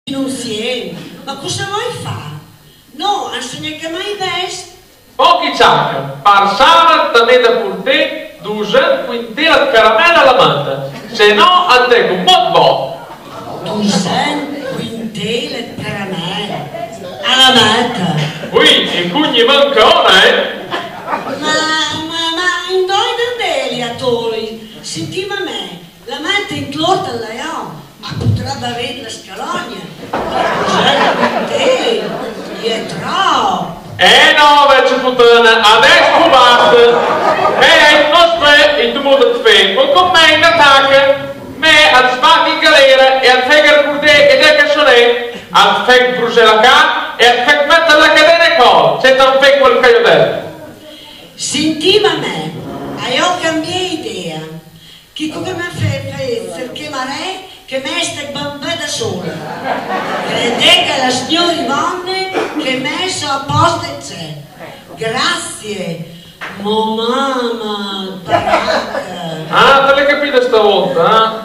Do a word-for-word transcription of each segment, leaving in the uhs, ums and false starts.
insieme. Ma cosa vuoi fare? No, insegna che mai vesti. Pochi ciacca, par sabato da me da porter duzen quintela di caramella alla manta. Se no, a te un po' di bo. Duzen quintela di caramella alla manta. Qui, e cugni mancona, eh? Ma, ma, ma, in dove dandeli a toi? Sentiva me, la manta in torta alla io. Ma potrebbe avere la scalogna. Duzen quintela, è troppo. Eh no, vecchia puttana, adesso basta. Eh, non spero in tu modo di fare. Con me in attacca. Me al sbatti in galera e al fegar purde ed è che sono al feg brusela ca e al feg mettere la catena e col. Senza un feg quel caio del. Sentiva me, io cambiai idea. Che come mi fa perché mare che me sta bambè da sola. Crede che la signora Yvonne che messo a posto e c'è. Grazie. Mo mamma, baracca. Ah, te l'hai capito stavolta,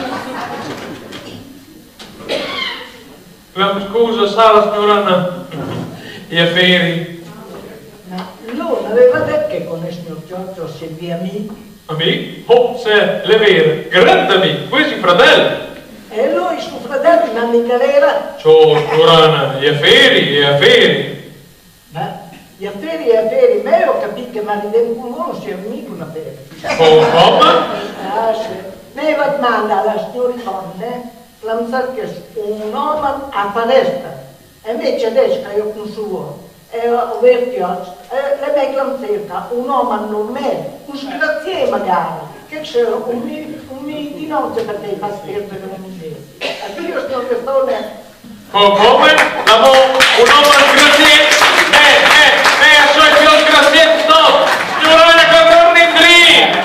eh? Scusa, Sara, signora gli affari. Ma non aveva detto che con il signor Giorgio si è amico? Amico? Oh, se, le vere, grande amico, questi fratelli. E lui, suo fratello, non in galera? Ciao, signora, gli affari, gli affari. Ma gli affari e affari, me ho capito che marito in culo si è mica una affare. Oh, come? Ah, sì. Me va a mandare alla signora Yvonne pensare che un uomo a palestra. E invece adesso che io con suo e ho visto le mie clamzetta, un uomo normale, un sgraziere magari, che c'è un mi di notte per te fa scherzo che non mi vede. E io sto che sto lì. Oh, come? L'amo un uomo sgraziere? Eh, eh, eh, a suoi più sgraziere, no! Signora, che torni in lì!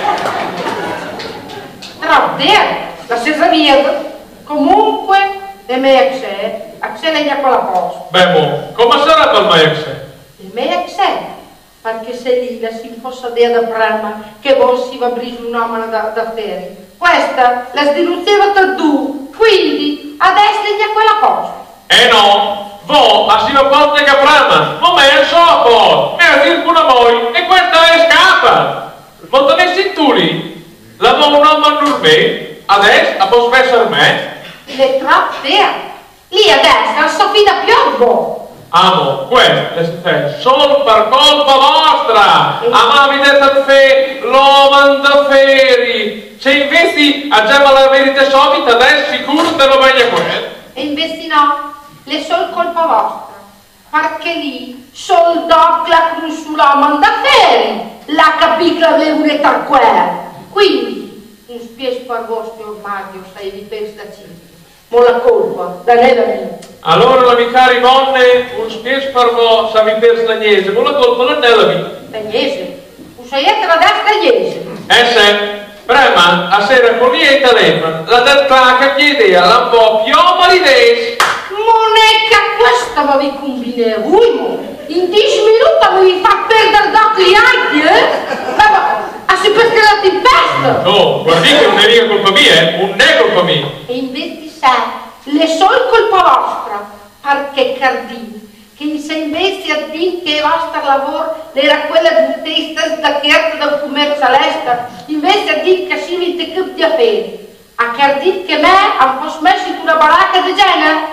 Però, vero, la stessa via. Comunque, e me c'è, c'è lei con la posta. Beh, mo, come sarà per me c'è? E me c'è, perché se lì la si fosse dea da prima che voi si va a brisare un uomo da, da feri. Questa la sdenunciava per due, quindi adesso lei quella posta. Eh no, vo, a si va porta che prima, ma me è sopra, e a dir una voi, e questa è scappa. Ma te ne senti tu lì? La vo un uomo normale, adesso, a posso essere me? Le troppe, lì a destra, Sofì da piombo. Amo, questo è solo per colpa vostra. A me mi detto che lo manda feri. Se investi a già la verità subito, adesso sicuro te lo voglio quello. E invece no, le sol colpa vostra. Perché lì, sol doc la crusula manda feri. La capicla le un'età quella. Quindi, un spies per vostro ormai, stai di pesta città. Ma la colpa, da lei da me. Allora la mia cara Yvonne, un spies per voi, sa mi per stagnese, ma la colpa non è la mia. Stagnese? Usaiete la destra stagnese? Eh se, prima, a sera con lì e telefono, la delta che chiede alla po' pioma l'idea. Non è che questa vi combina voi, in dieci minuti mi fa perdere d'occhi anche, eh? Ma a si perché la ti pesta? No, guardi che non è mica colpa mia, eh? Non è colpa mia. E invece le sol colpa vostra, perché Cardini, che se invece a dire che il vostro lavoro era quella di un testa da chiarta del commercio all'estero, invece a dire che si mette che di affari, a Cardini che me ha posso messo in una baracca di genere?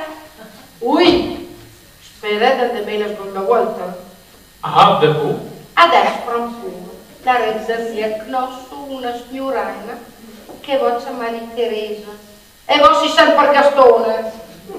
Ui, sperate di me la seconda volta. Ah, devo? Adesso pronto, la rezzaria cnosso una signorina che voce Maria Teresa. E voi si sa per Gastone.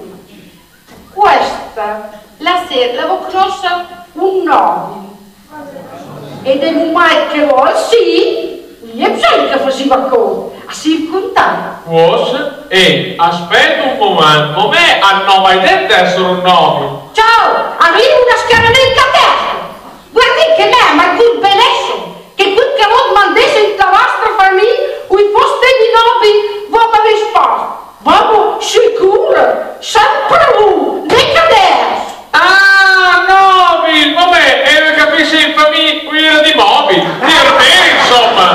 Questa, la sera, l'avevo conosciuta un nome. Ed è un mai che vuole, sì, non è bisogno che faceva cosa, a si contare. Forse? Ehi, aspetta un momento, ma me hanno mai detto essere un nome. Ciao, avevo una scaramenta a testa. Guardi che me, ma il benessere, che quel che voi mandesse in la vostra famiglia, o i posti di nomi, voi mi risposto. Vamo, sicura, sempre tu, mica adesso. Ah, nobile, ma me, e capisci in famiglia, qui era di mobili, di armeri, insomma.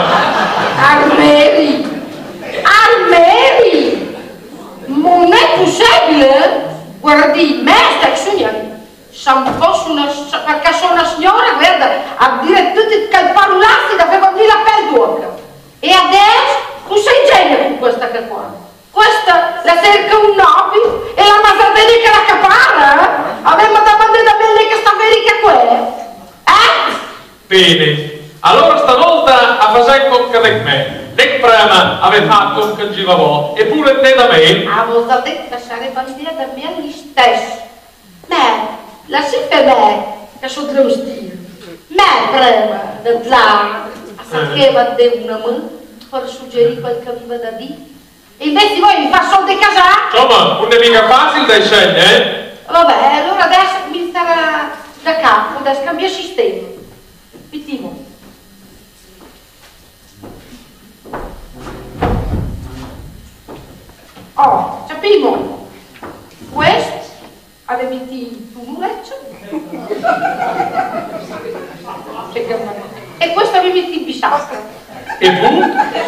Armeri, armeri, non è possibile? di me stai sognando. Se fosse una, perché sono una signora, guarda, a dire tutti che parolazzi doveva venire la pelle d'oca. E adesso tu sei genio con questa che qua. Questa la cerca un nobile e la masadella che la capara, eh? Avevamo da bandere da belle che sta verica qua, eh? Bene, allora stavolta a fare cocca di me. Dic prima avete fatto un che givavo, eppure te da me. Ah, voi sapete che sarebbe bandere da me gli stessi. Me, la si fa me, che sono tre stili. Me prima, da là, a sapeva di una mano, per suggerire quel che aveva da dire. E invece voi mi fa solo di casare? Insomma, non è mica facile da scegliere, eh? Vabbè, allora adesso mi sarà da capo, adesso cambia sistema. Vediamo. Oh, sappiamo. Questo avevi tu mureccio. E questo avevi bisacca. E tu?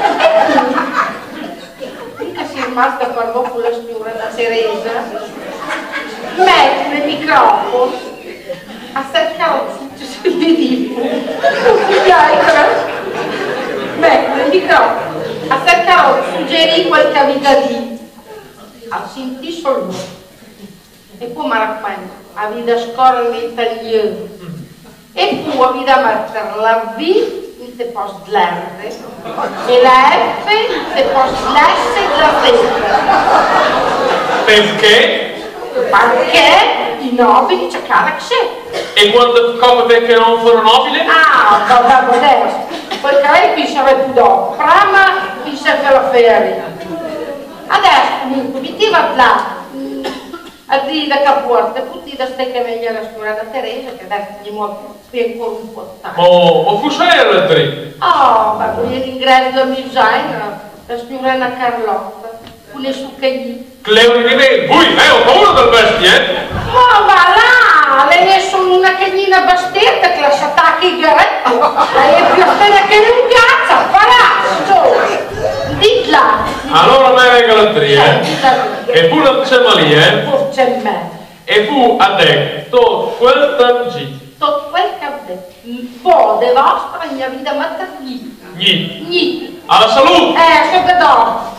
Mica si è rimasta per dopo la signora da Teresa. Metti nel microfono a cercare il video. Metti nel microfono a cercare di suggerire quel che aveva detto. A sentire solo. E poi mi raccomando, aveva scorrere l'italiano. E poi aveva mettere la V in te posto l'R e la F in te posto l'S e la Z. Perché? Perché i nobili cercavano che c'è. E quando scopre che non sono nobile? Ah, vabbè, adesso. Perché lei pensava più dopo. Prima pensava che la feria. Adesso comunque mi tiva là. A dire da caporte, tutti da ste che venga la signora da Teresa, che adesso gli muove ancora un po' di tempo. Oh, ma fuscella tre. Oh, ma poi l'ingresso da Misaina, la signorina Carlotta, con le succhini. Cleo di me, voi, eh, ho paura del bestia, eh? Ma va là, lei è solo una cagnina bastetta che la si attacca il garetto. Lei è più appena che un cazzo, palazzo. Ditla. Allora me venga la tre, eh? E pure non c'è lì, eh? Forse me. E fu a te, tutto quel tempo. Tutto quel che ha detto. Un po' di vostra mia vita mattina. Gni. Gni. Alla salute! Eh, che vedo.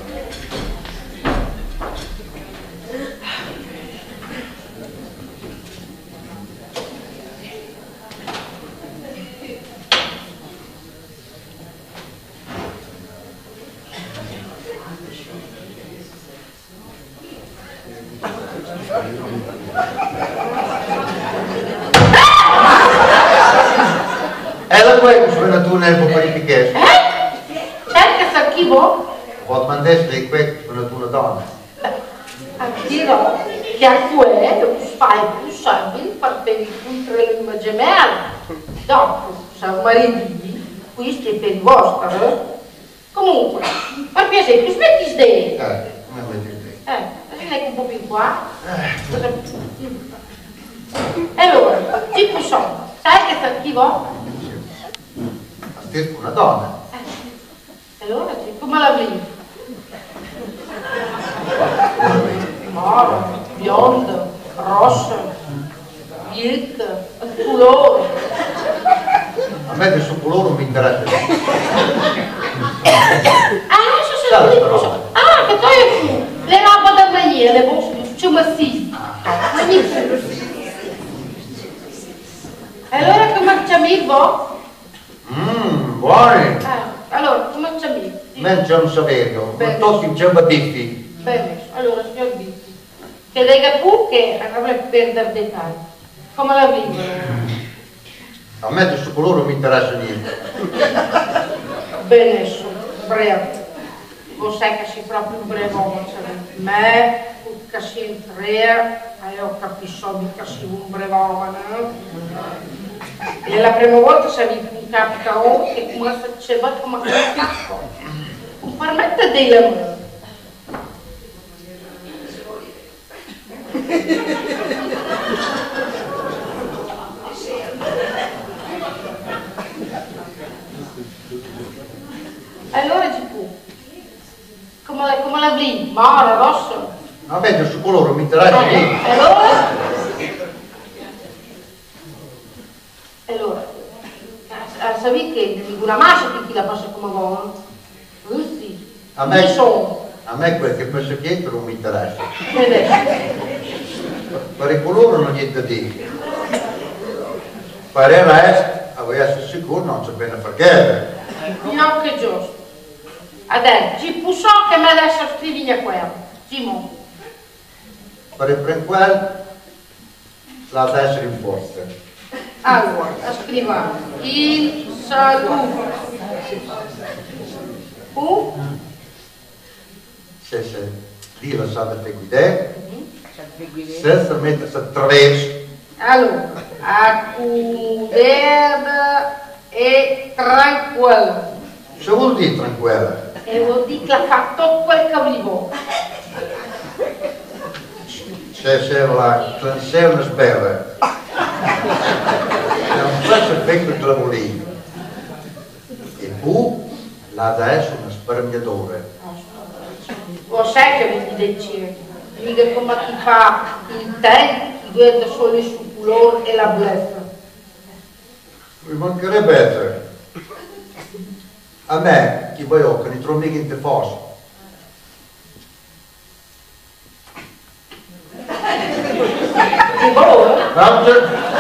E la tua è una tu nel parifichesto? Eh? Cerca se archivo? Vuoi mandare di questo una tua donna? Dirò che a quello fai più soldi per per il lingua gemella. Dopo, se un mariti, questo è per il vostro, eh? Comunque, per piacere, tu smetti di Eh, come metti te? Eh, adesso un po' più qua. E allora, tipo sono, sai che ti archivo? Ascolta una donna. Eh, allora, come la vedi? Moro, bionda, rossa, bianca, colore. A me del suo colore non mi interessa. Ah, se sei tu. Ah, che tu hai le robe da maniera, le vostre, c'è massiccio. E allora come ci amico? Mmm, buoni. Eh, allora, come ci amico? Me c'è un saperio, ma Bene. tutti c'è un battiti. Bene, allora, signor Bitti, che lega pure che avrei perdere dettagli. Come la vivono? A me del suo colore non mi interessa niente. Benissimo, breve. Voi sai che sei proprio un breve uomo, me, che sei in tre, io capisco che sei un breve uomo, no? E la prima volta sei un capo e come faceva come un capo. Non permette di dire me. Allora ci fu, come la, come la vedi? Mora, rosso? A me questo colore non mi interessa Ah, niente. e allora? E allora? Ah, sapevi che di una massa che chi la passa come vuole? Eh sì. A me- Chi sono? A me quel che penso dietro non mi interessa. Vede? Per il colore non ho niente da dire. Per il resto, vuoi essere sicuro, non c'è bene perché. No, che giusto. Adesso, ci pusso che me adesso scrivi a quello. Simone. Per il prenquel, la destra in forza. Allora, scriviamo. Il saluto. U. Se se lì la sa da te guidare, senza mettersi attraverso. Allora, accudere e tranquillo. Cosa vuol dire tranquilla? E vuol dire che l'ha fatto quel che volevo. Se se la se una sberra. Non faccio effetto te la volevi. E poi la destra una spermiatore. Lo sai che mi dice? Mica come chi fa il tè, chi guarda solo il suo colore e la bleffa. Mi mancherebbe essere. A me, chi vuoi che ne trovi mica in te fosse. Ti vuole? Grazie.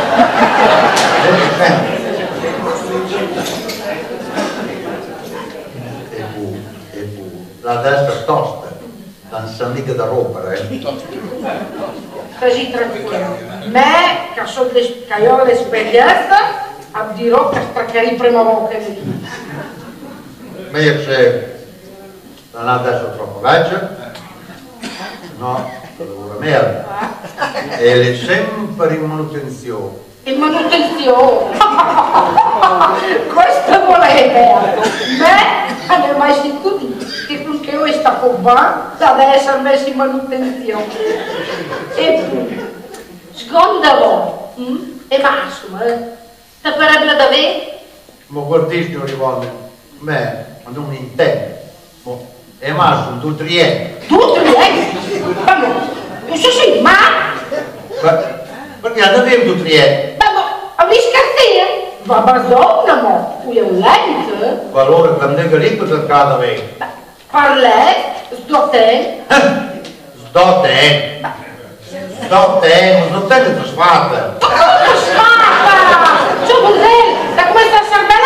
E poi, e poi, la destra è tosta, non sa mica da rompere, eh. Così tranquillo. Me, che so che ho l'esperienza, dirò che straccherei prima volta che mi Ma io se non ha adesso troppo vecchia, no, lo lavoro meglio. E le sempre in manutenzione. in manutenzione. Questo volete. Me, non è mai sentito dire che finché io sta con va, deve essere messo in manutenzione. E poi, seconda volta, hm? E massimo, eh? Sta per ebla da ve? Ma guardi, signor Ivone, me, ma non mi intende. Mo, è massimo, tu trienti. Tutti lei? Ma no, questo sì, ma... Ma, perché non avevo tu trienti? Ma, ma, a mi scarzia? Va madonna, mo, qui è un lente. Valore che non è ricco del caso me. Parlè, sdotte. Sdotte, sdotte, non te che ti sfatta. Cosa sfappa? Ciò vuol dire, da come sta cervella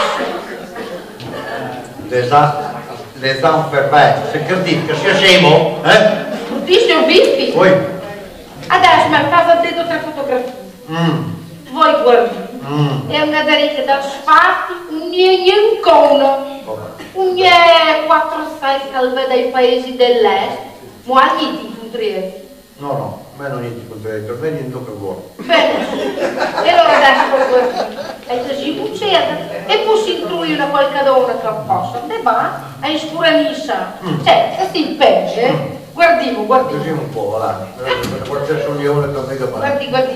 adesso? Les ha, les ha un perfetto, se che dici che sia scemo, eh? Bruttissimo, bimbi. Poi, Adesso mi fa vedere tre fotografie. mm, Voi guardi. mm, È una deriva da sfatti, un niente un quattro sei calve dai paesi dell'est, ma niente in Putriesi. no, no, a me non niente contento, per me niente che vuole. Bene, e allora adesso guardi, e così succede, e poi si intrui una qualche donna che possa, e va, è in scuranissa, cioè, se si impegna, guardimo, guardimo, Così un po', là, guardate sul leone che non mega male. guardi, guardi.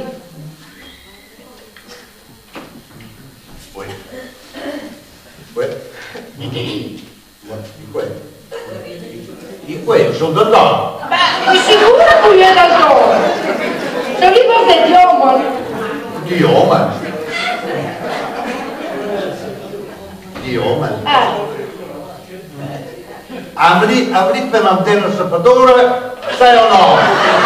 Poi, poi, di quello, di quello, sono da là. Beh, di sicuro tu gli hai ragione, se li vede gli uomini. Dio, ma. Dio, ma. Eh. Avrì, avrì per l'antenna sappadore, sai o no?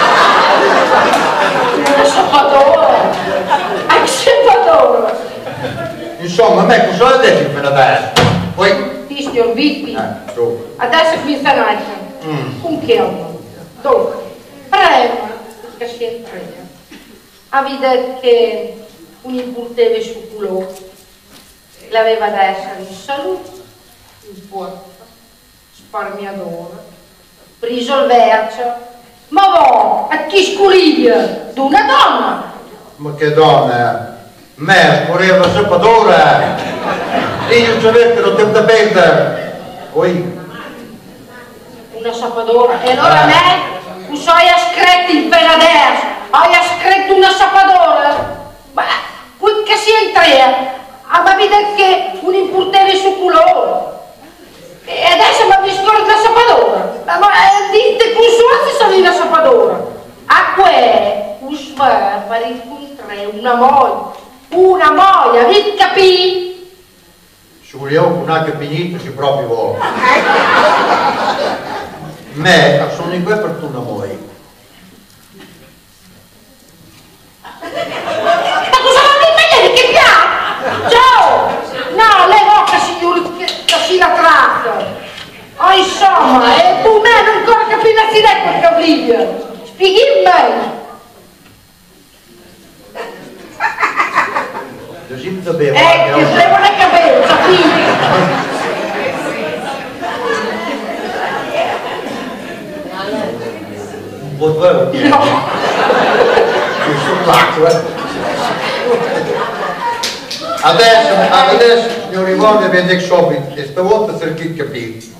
Una sappadora! Anche sappadora! Insomma, a me cosa ha detto per adesso? Poi, Ti signor Vippi, eh, su. adesso qui sta nascendo. Mm. Un chiamo. Dunque, prima, che si entra, ha detto che un impulteve su culo l'aveva da essere in salute, in porta, sparmiadora, preso il vercio, ma va, a chi sculiglia d'una donna? Ma che donna, me scorreva sappadore, io ci avevo lo tempo da perdere. Poi, Una sappadora. E allora Ah. me, tu sai a scritto il per adesso, hai a scritto una sappadora? Ma, qui che si entra, ah, ma vede che un impurteve su culo. E E adesso mi discorre la sapadora. Ma, ma eh, dite con suozi sono la sapadora. A que, usva, per incontrare una moglie. Una moglie, avete capito? Ci vogliamo una che finito si proprio vuole. Me, sono in quel per tu una moglie. Ma cosa vuol dire che piace? Ciao! No, lei volta signori che si la tratta. Oh, insomma, e tu me non ancora capirsi lei quel caviglia. Spieghi me. Così da bere. Eh, che se non è capito, capito? Un po' due, No. sul placco, eh. Adesso, adesso, signori buoni, avete subito, e stavolta cerchi di capire.